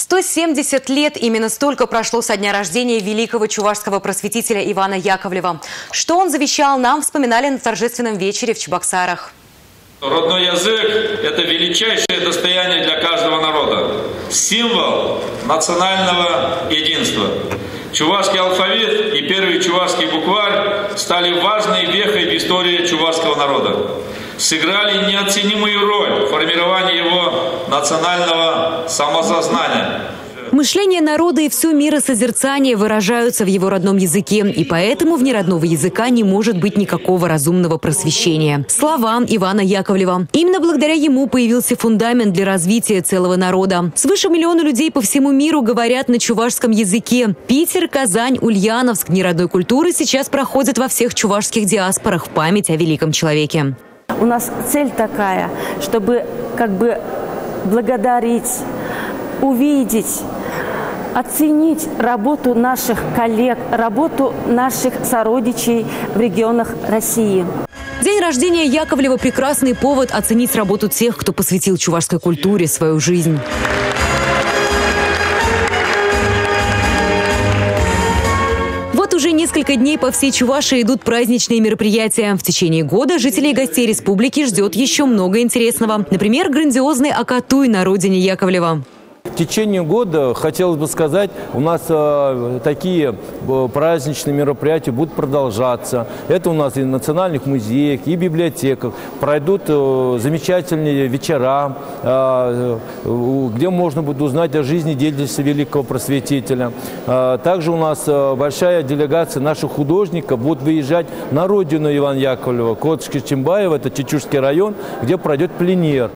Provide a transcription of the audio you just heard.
170 лет, именно столько прошло со дня рождения великого чувашского просветителя Ивана Яковлева. Что он завещал нам, вспоминали на торжественном вечере в Чебоксарах. Родной язык – это величайшее достояние для каждого народа, символ национального единства. Чувашский алфавит и первый чувашский букварь стали важной вехой в истории чувашского народа. Сыграли неоценимую роль в формировании его национального самосознания. Мышление народа и все миросозерцание выражаются в его родном языке, и поэтому вне родного языка не может быть никакого разумного просвещения. Словам Ивана Яковлева. Именно благодаря ему появился фундамент для развития целого народа. Свыше миллиона людей по всему миру говорят на чувашском языке. Питер, Казань, Ульяновск, Дни родной культуры сейчас проходят во всех чувашских диаспорах в память о великом человеке. У нас цель такая, чтобы благодарить, увидеть, оценить работу наших коллег, работу наших сородичей в регионах России. День рождения Яковлева – прекрасный повод оценить работу тех, кто посвятил чувашской культуре свою жизнь. Вот уже несколько дней по всей Чувашии идут праздничные мероприятия. В течение года жителей и гостей республики ждет еще много интересного. Например, грандиозный Акатуй на родине Яковлева. В течение года, хотелось бы сказать, у нас такие праздничные мероприятия будут продолжаться. Это у нас и в национальных музеях, и библиотеках. Пройдут замечательные вечера, где можно будет узнать о жизни деятельности великого просветителя. Также у нас большая делегация наших художников будет выезжать на родину Ивана Яковлева, Коточки-Чимбаева, это Чечушский район, где пройдет пленер.